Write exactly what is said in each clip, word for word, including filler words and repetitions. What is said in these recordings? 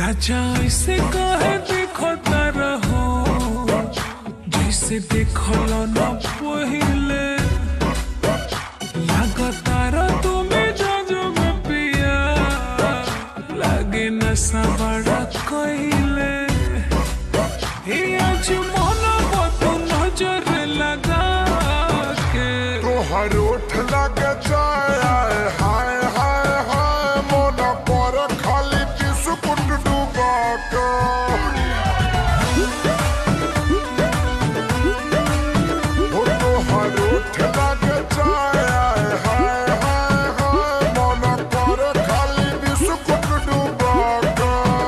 राजा ऐसे कहे देखो तारा हो जैसे देखो न पहिले लगातार तुम्हें जो में पिया लगे नशा बड़ा कहले आज मन बतू नजर लगा के तोहर ओठ लगे जाए हाय हाय हाय मन पर खाली बिस्कुट डूबा के हो तोहर ओठ लगे जाए हाय हाय हाय मन पर खाली बिस्कुट डूबा के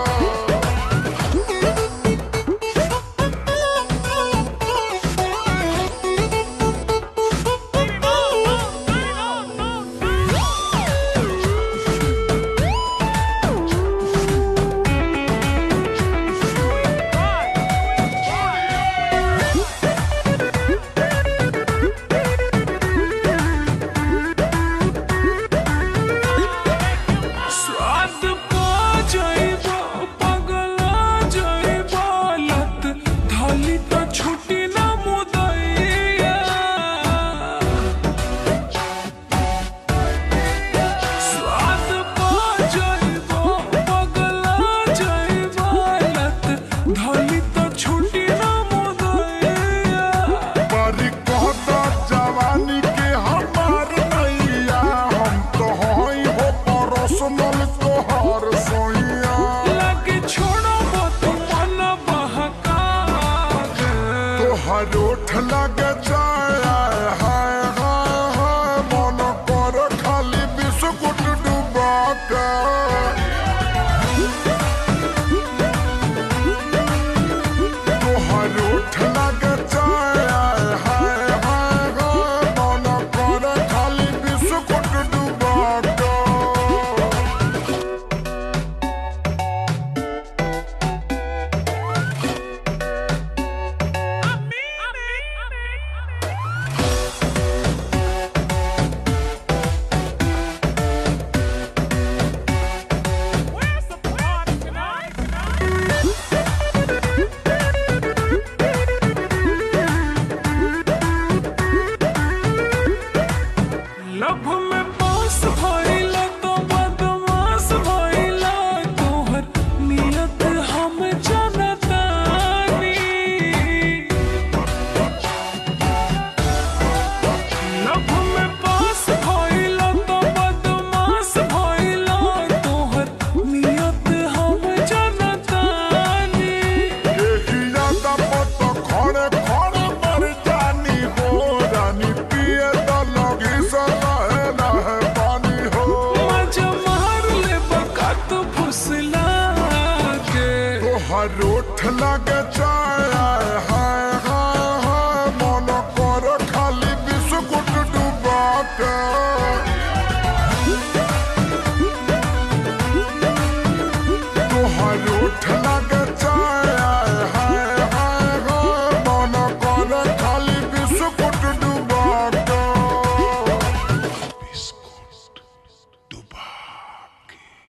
ओठ लगे जाए हाय हाय हाय मन कर खाली बिस्कुट डूबा के तोहर ओठ लगे जाए हाय हाय हाय मन कर खाली बिस्कुट डूबा के लभ में पास भइला तो बदमाश भइला तोहर नियत हम जानतानी लभ में पास भइला तो बदमाश भइला तोहर नियत हम जानतानी यही यादा पत खड़े खड़े मर जानी हो रानी पिए तो लगी सदा तोहर ओठ लगे जाए हाय हाय हाय मन कर खाली बिस्कुट डूबा के